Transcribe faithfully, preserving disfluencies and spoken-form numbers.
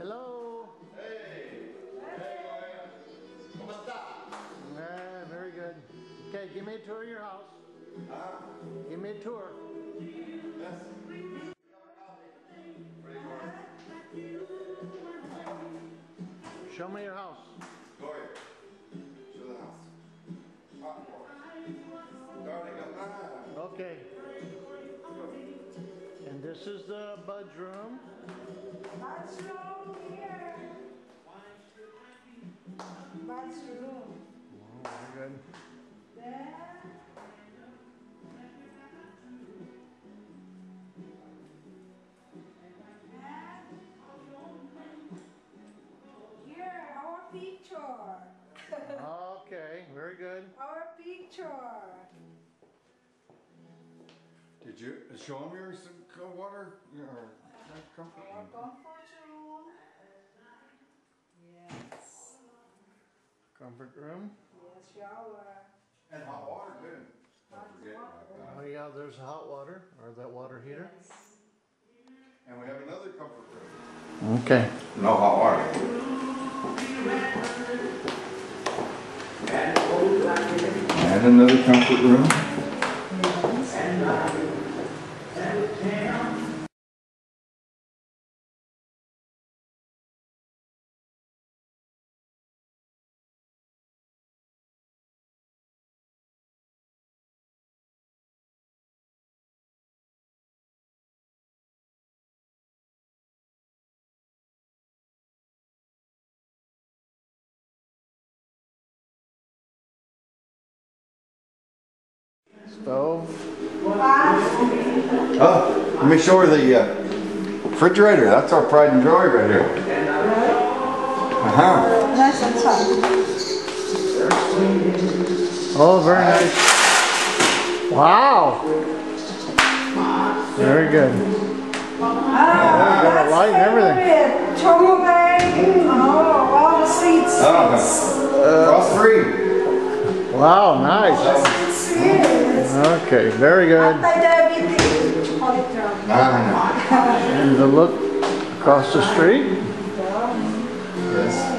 Hello. Hey. Hey. Kumusta? Yeah, very good. Okay, give me a tour of your house. Huh? Give me a tour. Yes. Show me your house. Go ahead. Show the house. Hot water. Starting up high. Okay. And this is the Bud's room. Bud's room here. Bud's room. Oh, very good. There. And here, our picture. Okay, very good. Our picture. Did you show them your cold water? Your comfort Our room? comfort room. Yes. Comfort room. Yes, shower. And hot water too. Don't Hot forget about that. Oh yeah, there's hot water, or that water heater. Yes. And we have another comfort room. Okay. No hot water. And another comfort room. Stove. Oh, let me show her the uh, refrigerator. That's our pride and joy right here. Uh-huh. Nice and soft. Oh, very nice. Wow. Very good. Ah, got a light and everything. Chocolate. Oh, all the seats. Oh, cross free. Wow, nice. Yes. Okay, very good. Anti-diabetes. Ah, And the look across the street. yes.